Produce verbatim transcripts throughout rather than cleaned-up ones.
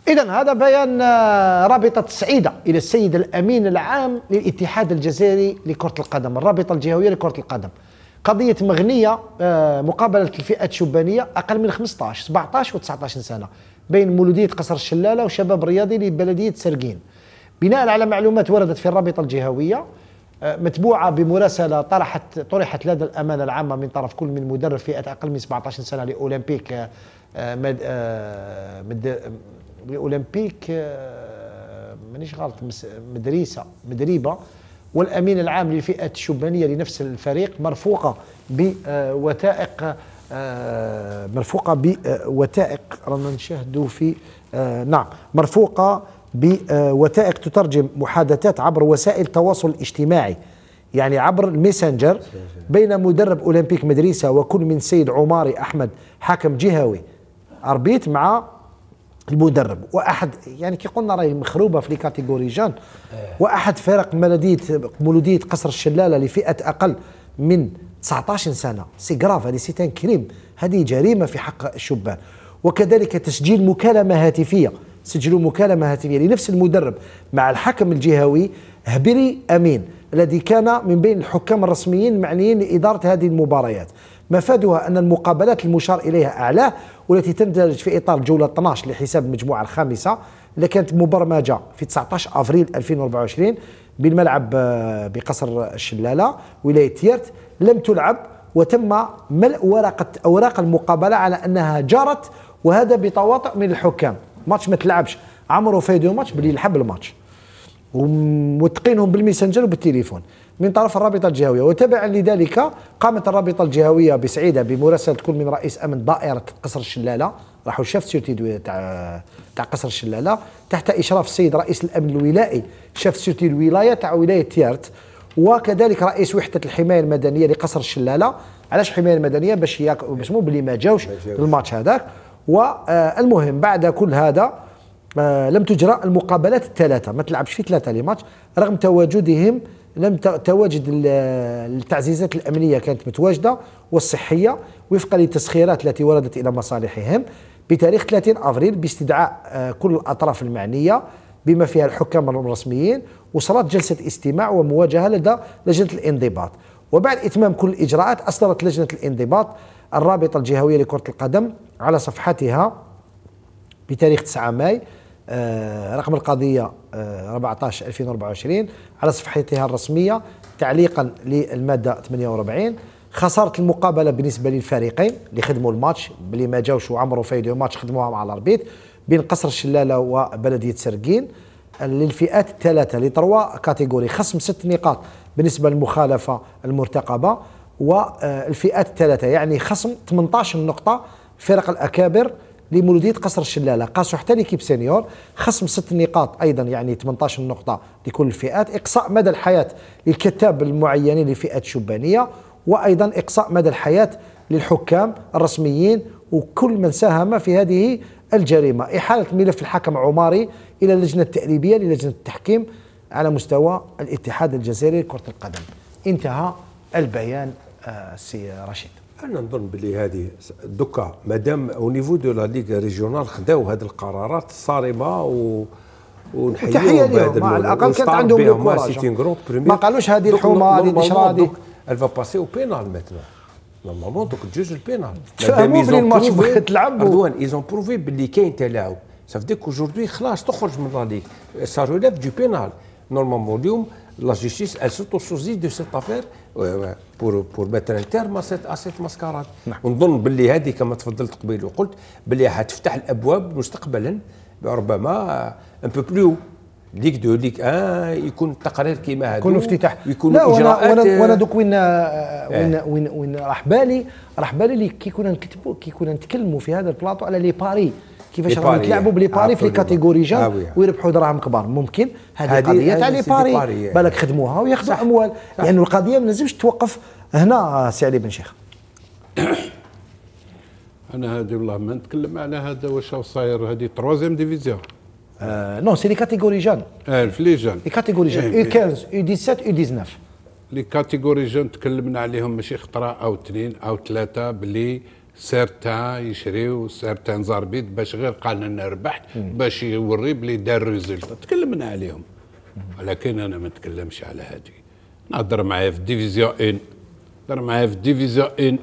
إذن هذا بيان رابطة السعيدة إلى السيد الأمين العام للاتحاد الجزائري لكرة القدم، الرابطة الجهوية لكرة القدم. قضية مغنية مقابلة الفئات الشبانية أقل من خمسطاش سبعطاش و تسعطاش سنة بين مولودية قصر الشلالة وشباب رياضي لبلدية سرقين. بناء على معلومات وردت في الرابطة الجهوية متبوعة بمراسلة طرحت طرحت لدى الأمانة العامة من طرف كل من مدرب فئة أقل من سبعطاش سنة لأولمبيك مد مد لأولمبيك مانيش غلط مدريسة مدريبة والأمين العام للفئة الشبانية لنفس الفريق مرفوقة بوثائق مرفوقة بوثائق رانا نشاهدوا في نعم مرفوقة بوثائق تترجم محادثات عبر وسائل التواصل الاجتماعي، يعني عبر الميسنجر بين مدرب أولمبيك مدريسة وكل من سيد عماري أحمد حاكم جهوي أربيت مع المدرب واحد يعني كي قلنا راهي مخروبه في لي كاتيجوري جان واحد فرق مولوديه مولوديه قصر الشلاله لفئه اقل من تسعطاش سنه. سي كراف، هذه سي ان كريم، هذه جريمه في حق الشبان. وكذلك تسجيل مكالمه هاتفيه، سجلوا مكالمه هاتفيه لنفس المدرب مع الحكم الجهوي هبري امين الذي كان من بين الحكام الرسميين المعنيين لاداره هذه المباريات. مفادها أن المقابلات المشار إليها أعلاه والتي تندرج في إطار الجولة اثناش لحساب المجموعة الخامسة اللي كانت مبرمجة في تسعطاش أفريل ألفين وأربعة وعشرين بالملعب بقصر الشلالة ولاية تيرت لم تلعب، وتم ملء ورقة أوراق المقابلة على أنها جرت، وهذا بتواطؤ من الحكام. ماتش ما تلعبش، عمرو فايدو ماتش بلي يلعب الماتش وموثقينهم بالميسنجر وبالتليفون من طرف الرابطه الجهويه. وتبعا لذلك قامت الرابطه الجهويه بسعيده بمراسله كل من رئيس امن دائره قصر الشلاله، راحوا شاف سيرتي تاع تاع قصر الشلاله تحت اشراف السيد رئيس الامن الولائي شاف سيرتي الولايه تاع ولايه تيارت، وكذلك رئيس وحده الحمايه المدنيه لقصر الشلاله. علاش الحمايه المدنيه؟ باش باش مو بلي ما جاوش للماتش هذاك. والمهم بعد كل هذا آه لم تجرى المقابلات الثلاثه، ما تلعبش في ثلاثه لي ماتش رغم تواجدهم، لم تواجد التعزيزات الامنيه كانت متواجده والصحيه وفقا للتسخيرات التي وردت الى مصالحهم بتاريخ ثلاثين أفريل باستدعاء آه كل الاطراف المعنيه بما فيها الحكام الرسميين، وصارت جلسه استماع ومواجهه لدى لجنه الانضباط. وبعد اتمام كل الاجراءات اصدرت لجنه الانضباط الرابطه الجهويه لكره القدم على صفحتها بتاريخ تسعة ماي آه رقم القضية آه أربعطاش ألفين وأربعة وعشرين على صفحتها الرسمية تعليقا للمادة ثمانية وأربعين خسارة المقابلة بالنسبة للفريقين اللي خدموا الماتش بلي ما جاوش وعمرو فايدو ماتش خدموها مع الأربيط بين قصر الشلالة وبلدية سرقين للفئات الثلاثة لتروا كاتيجوري، خصم ست نقاط بالنسبة للمخالفة المرتقبة، والفئات الثلاثة يعني خصم ثمنطاش نقطة فرق الأكابر لمولودية قصر الشلالة، قاسوا حتى ليكيب سينيور خصم ست نقاط ايضا يعني ثمنطاش نقطة لكل الفئات، اقصاء مدى الحياة للكتاب المعينين لفئات الشبانية، وايضا اقصاء مدى الحياة للحكام الرسميين وكل من ساهم في هذه الجريمة. احالة ملف الحكم عماري الى اللجنة التأديبية للجنة التحكيم على مستوى الاتحاد الجزائري لكرة القدم. انتهى البيان آه سي رشيد. انا نظن بلي هذه دوكا مادام او نيفو دو لا ليغ ريجيونال خداو هذه القرارات الصارمه و ونحييهم بهذا مع الاقل كانت عندهم لو كوراج ما قالوش هذه الحومه هذه النشره هذه الفا باسي او بينال ماتنا نورمالمون دوك تجوز البينال تفهموا بلي الماتش بغيت تلعب اردوان ايزون بروفي بلي كاين تلاعب صاف ديك اوجوردي خلاص تخرج من لا ليغ سا ريليف دو بينال نورمالمون اليوم لا جوستيس elle s'autosaisisse de cette affaire pour pour mettre un terme à cette à cette mascarade. ونظن باللي هذه كما تفضلت قبيل وقلت باللي حتفتح الابواب مستقبلا ربما ان بو بلو ليك دو ليك ان يكون التقارير كيما هذا يكون افتتاح يكون اجراءات. وانا وانا دوك وين وين وين وين راح بالي راح بالي لي كي كنا نكتبوا كي كنا نتكلموا في هذا البلاطو على لي باري كيفاش راهم يتلعبوا بلي باري في لي كاتيجوري جان ويربحوا دراهم كبار. ممكن هذه قضيه تاع لي باري بالك خدموها وياخذوا اموال، لانه يعني القضيه ما لازمش توقف هنا. سي علي بن شيخ انا هذه والله ما نتكلم على هذا واش صاير، هذه تروازيام ديفيزيون آه نو سي لي كاتيجوري جان اه في لي جان لي كاتيجوري جان يو خمسة يو سبعة يو تسعة عشر لي كاتيجوري جان تكلمنا عليهم ماشي خطره او اثنين او ثلاثه باللي سيرتان يشريو سيرتان زاربيت باش غير قال لنا ربحت باش يوري بلي دار ريزلت تكلمنا عليهم، ولكن انا ما نتكلمش على هذه. نهضر معايا في ديفيزيون واحد، نهضر معايا في ديفيزيون واحد،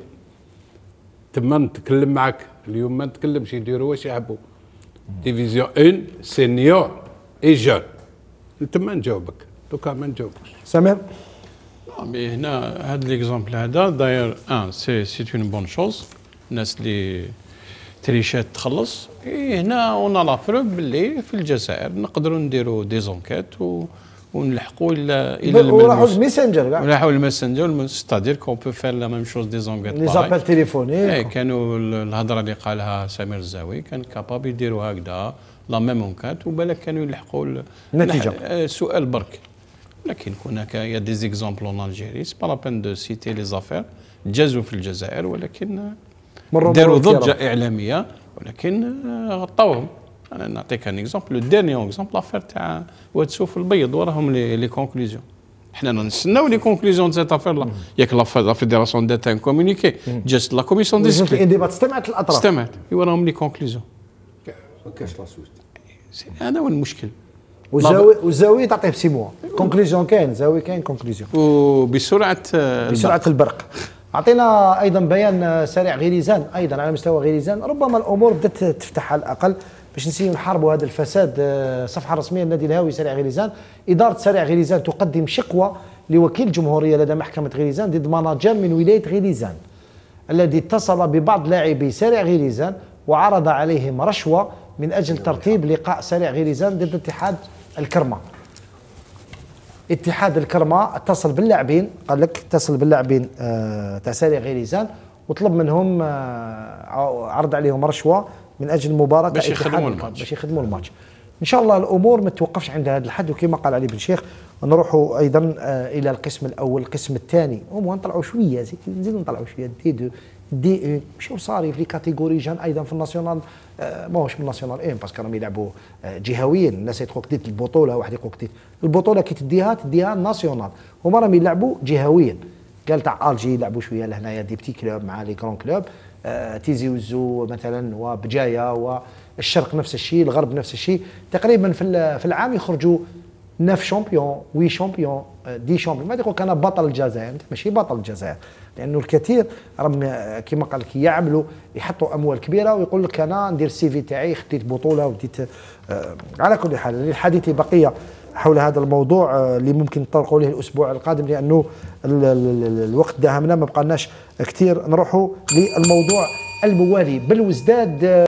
تما نتكلم معك. اليوم ما نتكلمش يديروا واش يلعبوا ديفيزيون واحد سينيور اي جون، تما نجاوبك دوكا ما نجاوبكش. سمير مي هنا هذا ليكزومبل هذا داير ان سي سي اون بون شوز، الناس اللي تريشات تخلص. هنا اون لا بروف باللي في الجزائر نقدروا نديروا دي زونكيت و ونلحقوا الى الى وراحوا الميسنجر كاع وراحوا الميسنجر، ستادير كون بو فير لا ميم شوز دي زونكيت لي زابيل تيليفونيك. اي كانوا الهضره اللي قالها سمير الزاوي كان كابابل يديروا هكذا لا ميم اونكات، وبالك كانوا يلحقوا النتيجه. سؤال برك. لكن هناك يا دي زيكزامبل اون الجيري سي با لا بين دو سيتي لي زافير جازوا في الجزائر، ولكن داروا ضجه اعلاميه ولكن غطوهم. انا نعطيك ان اكزومبل، لو ديرني اكزومبل لافير تاع واتسوف البيض وراهم لي لي كونكلوزيون. حنا نستناو لي كونكلوزيون تاع سيت افير لا، ياك لا فيدراسيون دات ان كومونيكي جاست لا كوميسيون ديسبلي استمعت الاطراف استمعت وراهم لي كونكلوزيون. ما كاش لا سويت، هذا هو المشكل. والزاويه والزاويه تعطيه بسي موا كونكلوزيون، كاين زاويه كاين كونكلوزيون وبسرعه بسرعه البرق. اعطينا ايضا بيان سريع غيليزان، ايضا على مستوى غيليزان ربما الامور بدات تفتح على الاقل باش نسيو نحاربوا هذا الفساد. الصفحه الرسميه للنادي الهاوي سريع غيليزان، اداره سريع غيليزان تقدم شكوى لوكيل الجمهوريه لدى محكمه غيليزان ضد مناجم من ولايه غيليزان الذي اتصل ببعض لاعبي سريع غيليزان وعرض عليهم رشوه من اجل ترتيب لقاء سريع غيليزان ضد اتحاد الكرمه. اتحاد الكرمه اتصل باللاعبين، قال لك اتصل باللاعبين آه تاع سريع غيليزان وطلب منهم آه عرض عليهم رشوه من اجل مباراه باش يخدموا الماتش باش يخدموا الماتش. ان شاء الله الامور ما توقفش عند هذا الحد، وكما قال علي بن شيخ نروحوا ايضا آه الى القسم الاول. القسم الثاني هو نطلعوا شويه، نزيدوا نطلعوا شويه دي دو دي او مشاو صاري في كاتيجوري جان ايضا في الناسيونال. آه ماهوش من الناسيونال ايه باسكو راهم يلعبوا آه جهويا. الناس يتقولك ديت البطوله، واحد يقولك ديت البطوله كي تديها تديها ناسيونال، هما راهم يلعبوا جهويا. قال تاع الجي يلعبوا شويه لهنايا دي بتي كلوب مع لي كرون كلوب، آه تيزي وزو مثلا وبجايه، والشرق نفس الشيء، الغرب نفس الشيء. تقريبا في في العام يخرجوا ناف شامبيون وي شامبيون دي شامبيون. ما يقول انا بطل الجزائر، انت ماشي بطل الجزائر، لانه الكثير راهم كما قال لك يعملوا يحطوا اموال كبيره ويقول لك انا ندير السي في تاعي خديت بطوله وديت. آه على كل حال للحديث بقيه حول هذا الموضوع آه اللي ممكن نطرقوا له الاسبوع القادم، لانه ال ال ال الوقت داهمنا ما بقالناش كثير. نروحوا للموضوع الموالي بالوزداد.